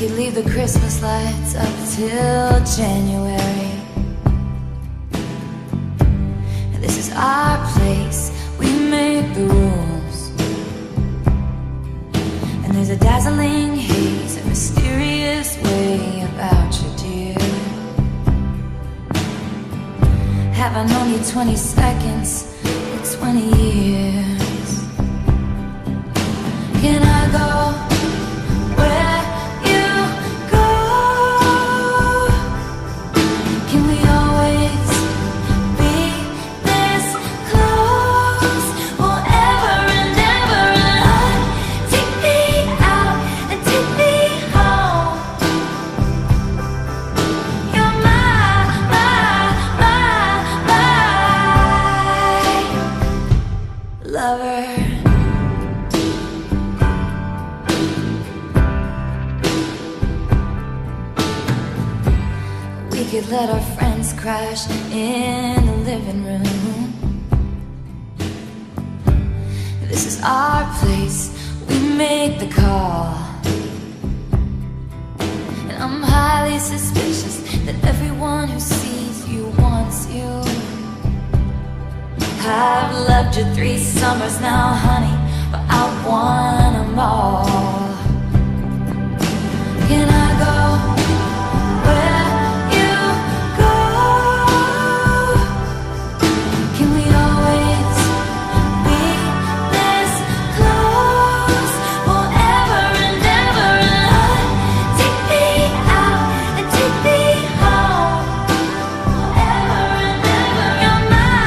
could leave the Christmas lights up till January. This is our place, we make the rules. And there's a dazzling haze, a mysterious way about you, dear. Have I known you 20 seconds or 20 years? Can I go where you go? Can we always be this close forever and ever? And take me out and take me home. You're my lover. We could let our friends crash in the living room. This is our place, we make the call. And I'm highly suspicious that everyone who sees you wants you. I've loved you 3 summers now, honey, but I want them all. Can I go where you go? Can we always be this close forever and ever? And take me out and take me home forever and ever. You're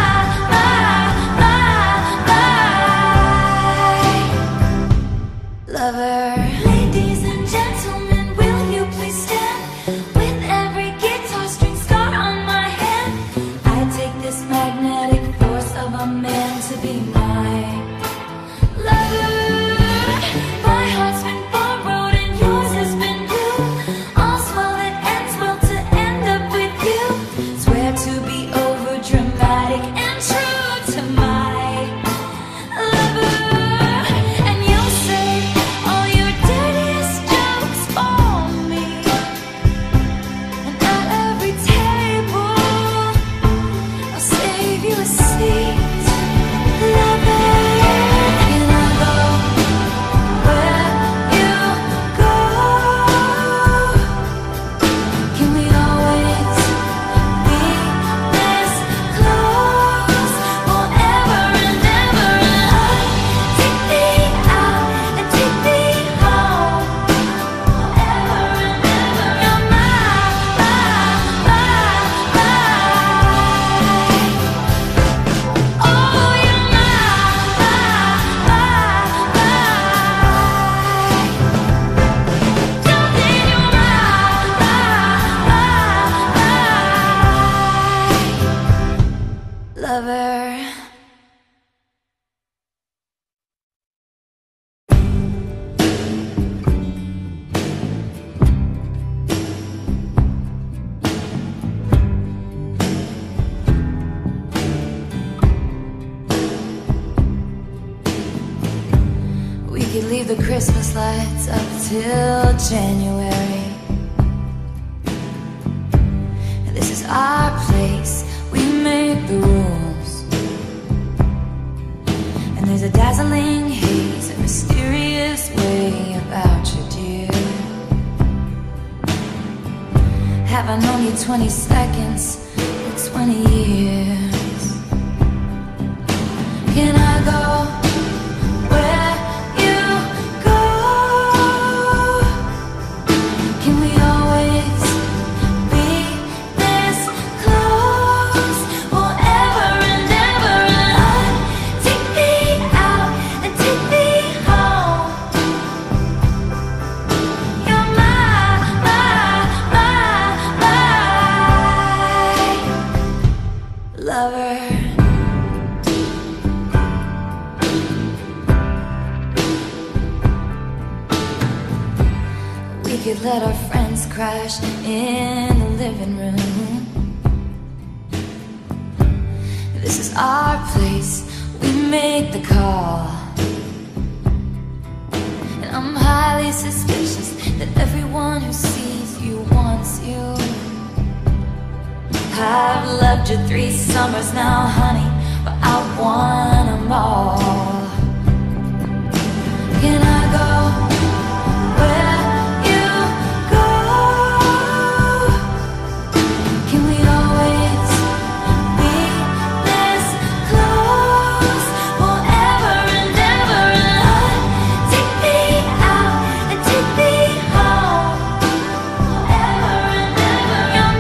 my lover. Ladies and gentlemen, will you please stand? With every guitar string scar on my hand, I take this magnetic force of a man to be my lover. My heart's been borrowed and yours has been blue. All's well that ends well to end up with you. Swear to be over dramatic and true to my lover. And you'll say all your dirtiest jokes for me. And at every table I'll save you a seat. Lover, can I go where you go? Can we always be this close forever and ever? And take me out and take me home forever and ever. You're my oh, you're my darling, you're my lover. We could leave the Christmas lights up till January. This is our place, we make the rules. And there's a dazzling haze, a mysterious way about you, dear. Have I known you 20 seconds or 20 years? Can I go where you go? Can we always be this close forever and ever? And take me out and take me home. You're my lover. We could let our friends crash in the living room. This is our place, we make the call. And I'm highly suspicious that everyone who you 3 summers now, honey, but I want them all. Can I go where you go? Can we always be this close forever and ever? And take me out and take me home forever and ever. You're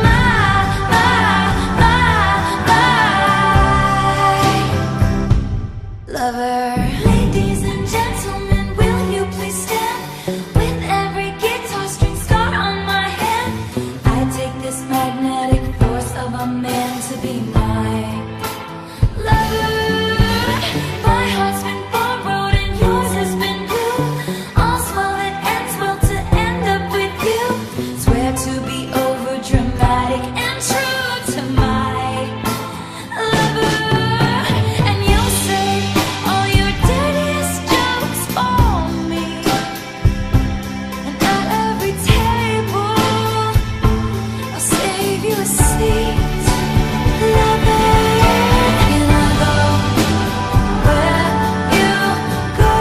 my lover. Ladies and gentlemen, will you please stand? With every guitar string scar on my hand, I take this magnetic force of a man to be my lover. My heart's been borrowed and yours has been blue. All's well that ends well to end up with you. Swear to be over dramatic and true to my lover. And you'll say all your dirtiest jokes for me. And at every table I'll save you a seat. Lover, can I go where you go?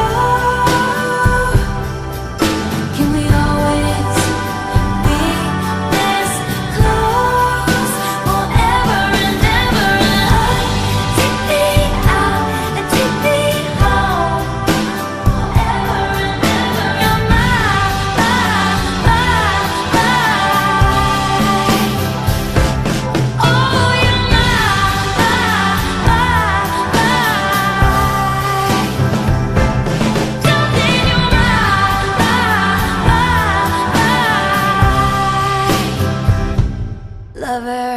Can we always be this close forever and ever? Take me out and take me home forever and ever. You're my oh, you're my darling, you're my lover.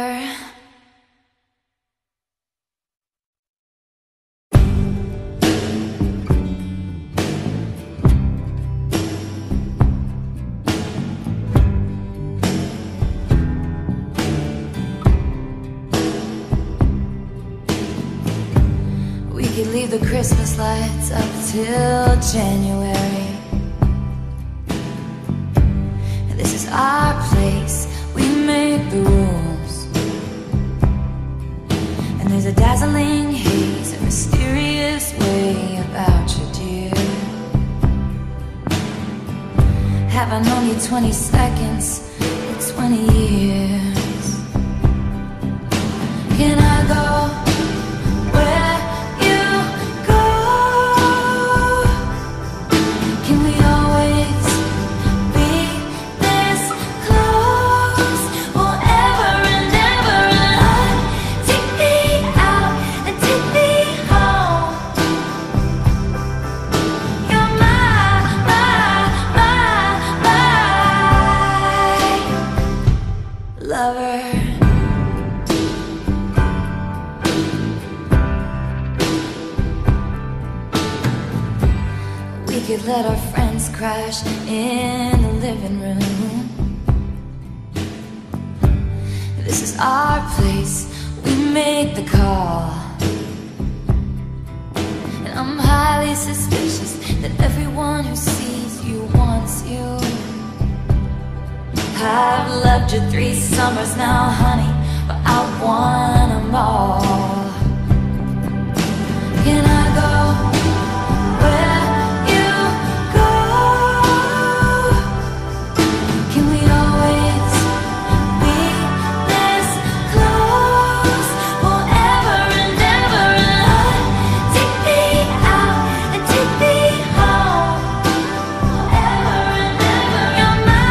We could leave the Christmas lights up till January. And this is our place, we make the rules. And there's a dazzling haze, a mysterious way about you, dear. Have I known you 20 seconds or 20 years? Can I go where you go? Can we always be this close forever and ever? And take me out and take me home. You're my lover. We could let our friends crash in the living room. This is our place, we make the call. And I'm highly suspicious that everyone who sees you wants you. I've loved you 3 summers now, honey, but I want them all. Can I go where you go? Can we always be this close forever and ever? Take me out and take me home forever and ever. You're my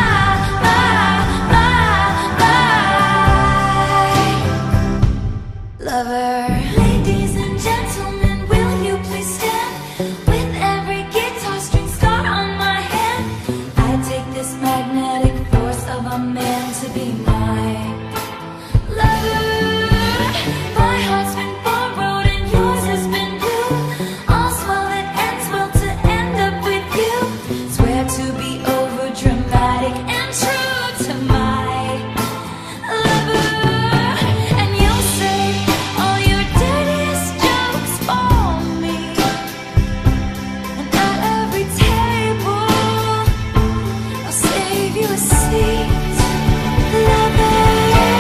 lover. Ladies and gentlemen, will you please stand? With every guitar string scar on my hand, I take this magnetic force of a man to be my lover. My heart's been borrowed and yours has been blue. All's well that ends well to end up with you. Swear to be over dramatic and true to my lover. And you'll say all your dirtiest jokes for me. And at every table I'll save you a seat. Lover.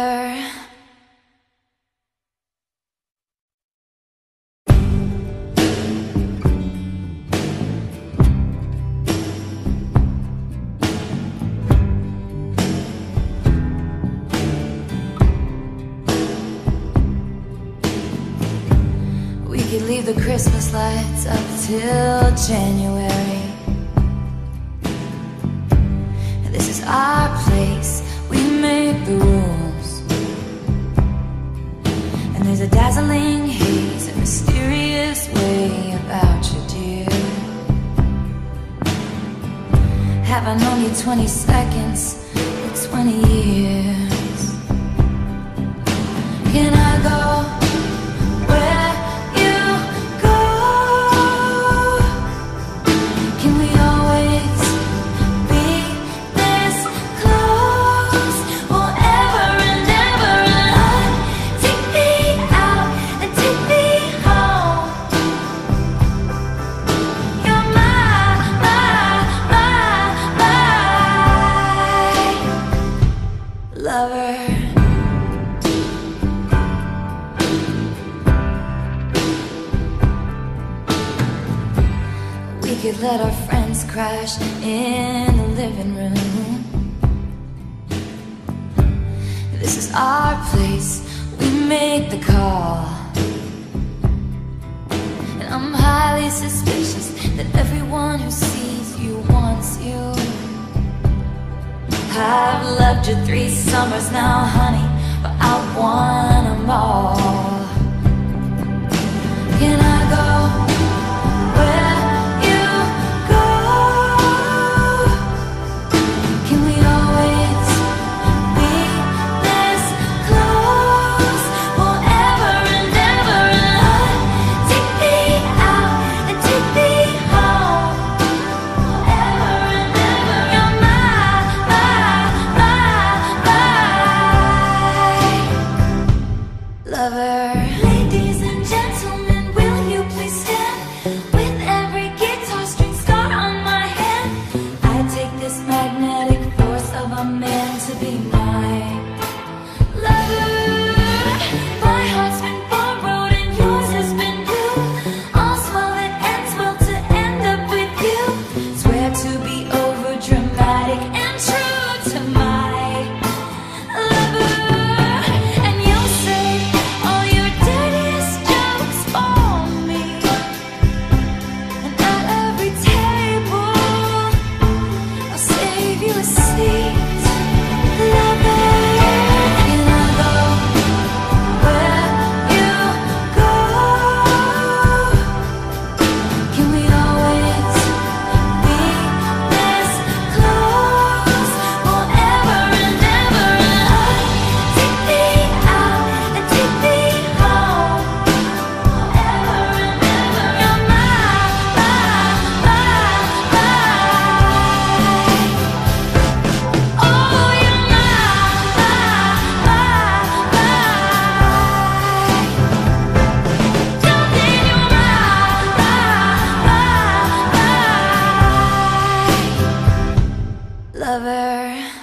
lover. We could leave the Christmas lights up till January. This is our place, we make the rules. And there's a dazzling haze, a mysterious way about you, dear. Have I known you 20 seconds or 20 years? Can I go where you go? Can we always be this close forever and ever? And take me out and take me home. You're my lover. We could let our friends crash in the living room. This is our place, we make the call. And I'm highly suspicious that everyone who sees you wants you. I've loved you 3 summers now, honey, but I want them all. Can I go where you go? Can we always be this close forever and ever? And take me out and take me home forever and ever. You're my lover. Ladies and gentlemen, will you please stand? With every guitar string scar on my hand, I take this magnetic force of a man to be my lover. My heart's been borrowed and yours has been blue. All's well that ends well to end up with you. Swear to be over dramatic and true to my lover. And you'll say all your dirtiest jokes for me. And at every table I'll save you a seat, lover. Can I go where you go? Can we always be this close forever and ever? And take me out and take me home forever and ever. You're my oh, you're my darling, you're my lover.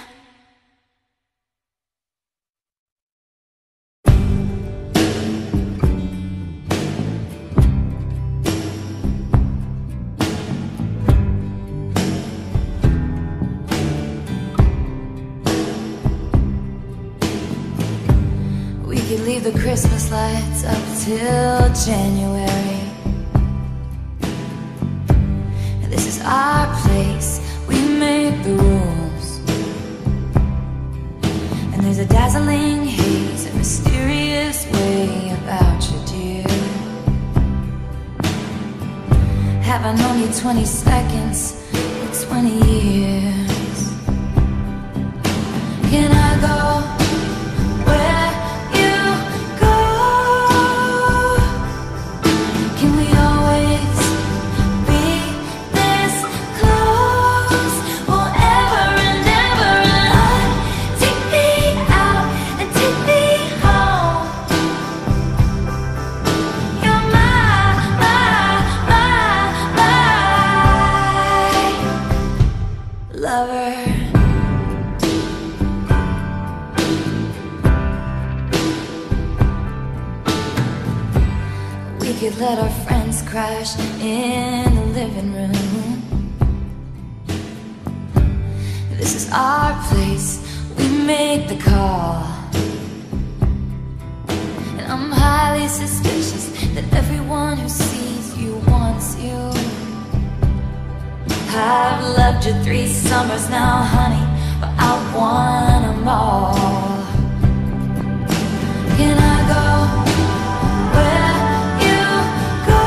We could leave the Christmas lights up till January. This is our place, we make the rules. And there's a dazzling haze, a mysterious way about you, dear. Have I known you 20 seconds or 20 years? Can I go where you go? Can we always be this close forever and ever? And take me out and take me home. You're my lover. could let our friends crash in the living room. This is our place, we make the call. And I'm highly suspicious that everyone who sees you wants you. I've loved you 3 summers now, honey, but I want them all. Can I go where you go?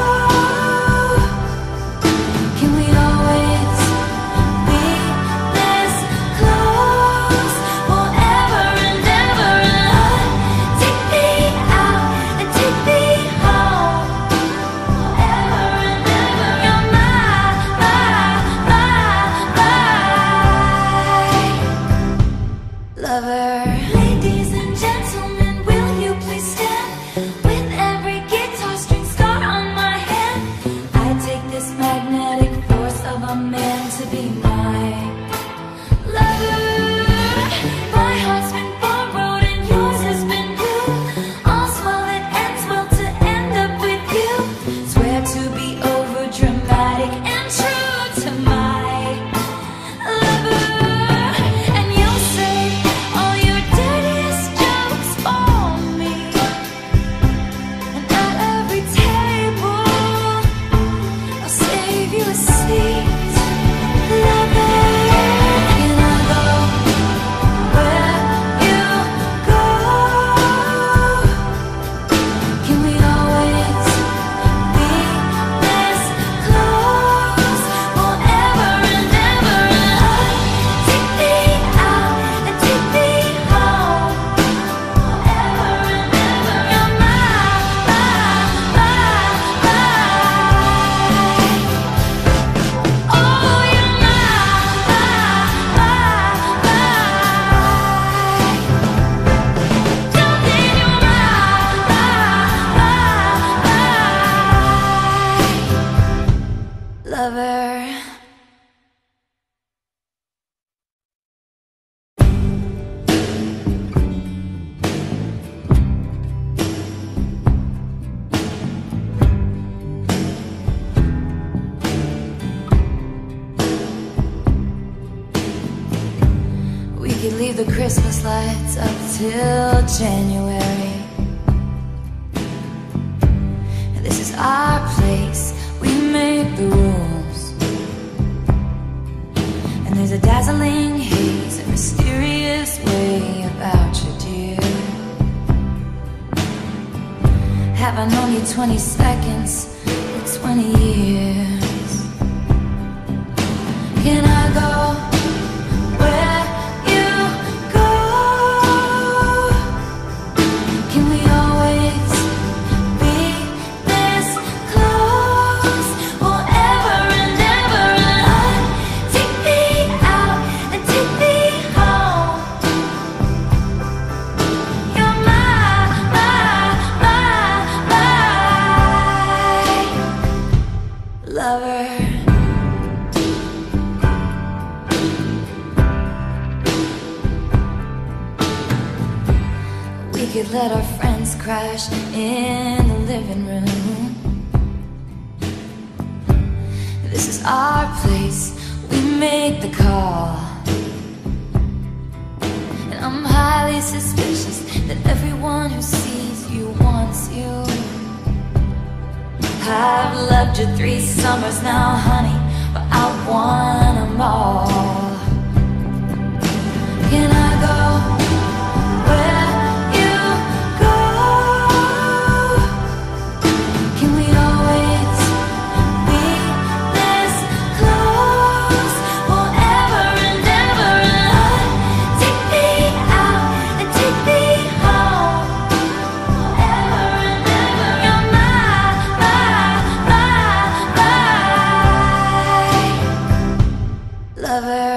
Can we always be this close forever and ever? Take me out and take me home forever and ever. You're my lover. Ladies and gentlemen, will you please stand? With every guitar string scar on my hand, I take this magnetic force of a man to be my lover. My heart's been borrowed and yours has been blue. All's well that ends well to end up with you. Swear to be over dramatic and true to my lover. And you'll say all your dirtiest jokes for me. And at every table I'll save you a seat. Lover, can I go where you go? Can we always be this close forever and ever? Take me out and take me home forever and ever. You're my oh, you're my darling, you're my lover. We could leave the Christmas lights up till January. And this is our place, we make the rules. And there's a dazzling haze, a mysterious way about you, dear. Have I known you 20 seconds or 20 years? Can I go where you go? Can we always be this close forever and ever? Take me out and take me home. You're my lover. We could let our friends crash in the living room. This is our place, we make the call. And I'm highly suspicious that everyone who sees you wants you. I've loved you 3 summers now, honey, but I want them all. Can I go where you go? Can we always be this close forever and ever? Take me out and take me home forever and ever. You're my lover.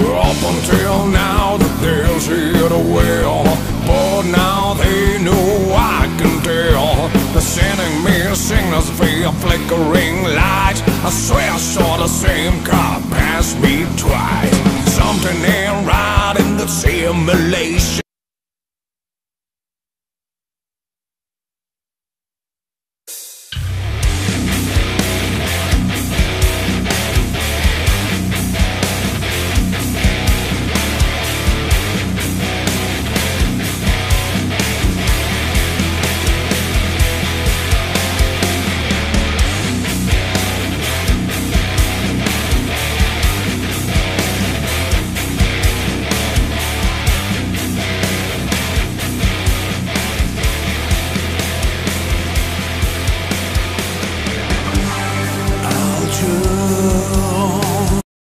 Up until now the girls hit a well, but now they know I can tell. They're sending me signals via flickering lights. I swear I saw the same car pass me twice. Something ain't right in the simulation.